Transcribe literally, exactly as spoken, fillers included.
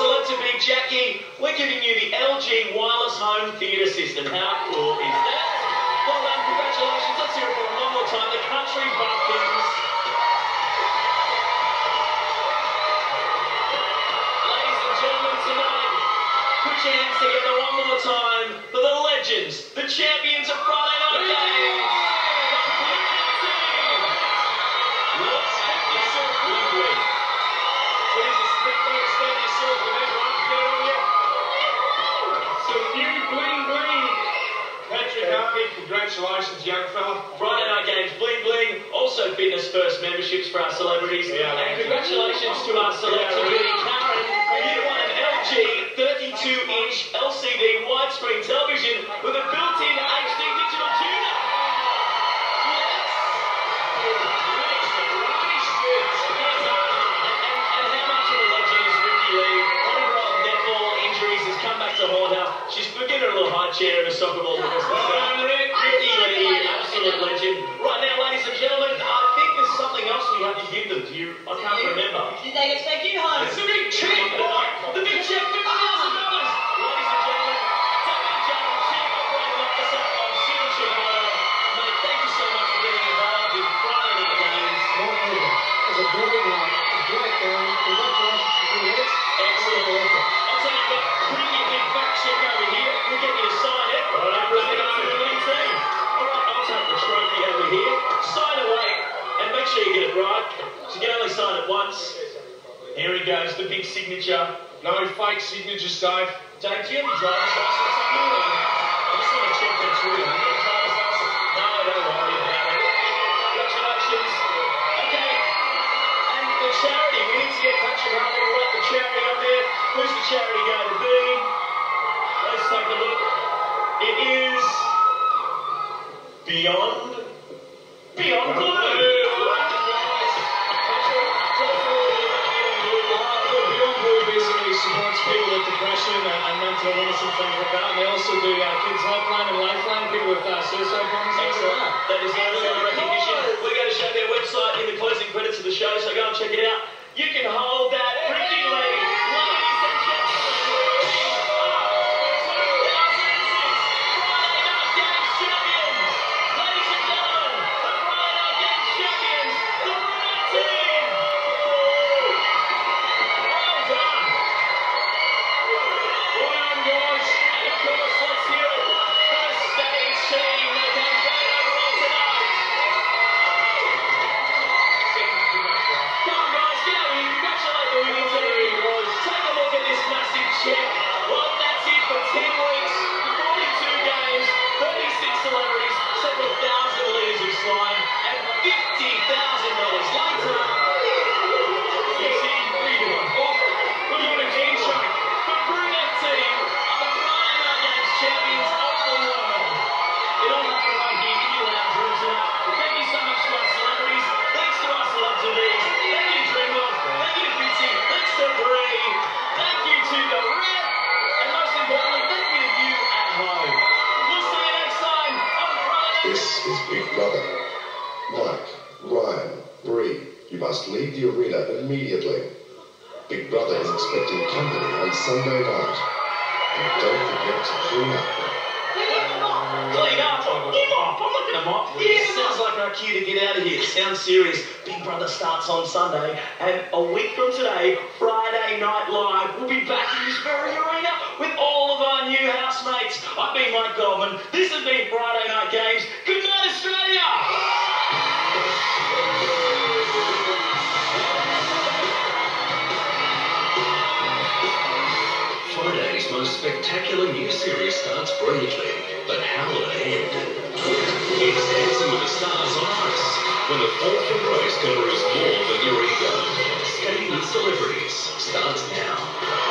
Celeb to be Jackie, we're giving you the L G Wireless Home Theatre System. How cool is that? Well done, congratulations. Let's hear it for them one more time. The Country Bumpkins. Ladies and gentlemen, tonight, put your hands together one more time for the legends, the champions of Friday Night Games. What's at yourself, Wendy? Please respect me, stand yourself, remember I'm there on you. Some new bling bling. Patrick Harvey, congratulations, young fella. Friday Night Games bling bling. Also fitness first memberships for our celebrities. Yeah, and congratulations to our celebrity Karyn, who won an L G thirty-two inch L C D widescreen television with a built-in H D digital tuner. Yes. And, and how much of a legend is Ricki-Lee? One of her old netball injuries has come back to haunt her. She's given her a little high chair in a soccer ball. Ricki-Lee, absolute legend. Right now, ladies and gentlemen, I think there's something else we have to give them. Do you? I can't remember. Did they get to take you home? It's the big check, boy! The big check, fifty thousand dollars! Ladies and gentlemen, Deputy General Chief Operating Officer of Supercheep Auto. Mate, thank you so much for getting involved with Friday Night Games. No problem. It was a brilliant night. A great game. Congratulations to Brunettes. Excellent. I'll tell you what, bring your big back check over here. We'll get you to sign it. All right, representative of the winning team. All right, I'll take the trophy over here. Sign away, and make sure you get it right. So you can only sign it once. Here he goes, the big signature. No fake signatures, Dave. Dave, do you have your driver's license on you? I just want to check that through. Do you have your driver's license? No, don't worry about it. Congratulations. Okay. And the charity, we need to get Patrick Harvey to write the charity up there. Who's the charity going to be? Let's take a look. It is Beyond Beyond Blue. Supports people with depression and, and mental illness and things like that. And they also do uh, kids helpline and lifeline, people with uh, suicide problems. Excellent. That is a recognition. We're going to show their website in the closing credits of the show, so go and check it out. You can hold that Ricki-Lee, ladies and gentlemen. two thousand six Friday Night Games champions. Ladies and gentlemen, the Friday Night Games champions, the Brunettes team. Well done. Well done, guys. And of course, let's hear it for the stage team. They came great overall tonight. Come on, guys, get over here. Congratulate the winning team. Take a look at this massive check. Well, that's it for ten weeks, forty-two games, thirty-six celebrities, several thousand litres of slime, and fifty thousand dollars later. Fitzy, what are you doing? Oh, we're doing a game show. The Brunette team are the Friday Night Games champions of the world. It all happened right here in your lounge room tonight. Thank you so much to our celebrities. Thanks to our Celeb T Vs. Thank you to Dreamworld. Thank you to Fitzy. Thanks to Bree. Thank you to the Rep. And most importantly, thank you to you at home. We'll see you next time on Friday Night. This is Big Brother. Mike, Ryan, Bree, you must leave the arena immediately. Big Brother is expecting company on Sunday night. And don't forget to clean up. Clean up. Give up. I'm not going to mop. It sounds like our cue to get out of here. It sounds serious. Big Brother starts on Sunday. And a week from today, Friday Night Live, we'll be back in this very arena with all of our new housemates. I've been Mike Goldman. This has been Friday Night Games. Good night, Australia. Friday's most spectacular new series starts brilliantly, but how will it end? It's Dancing with the Stars on Ice, when the fourth embrace can bruise more than your ego. Skating with Celebrities starts now.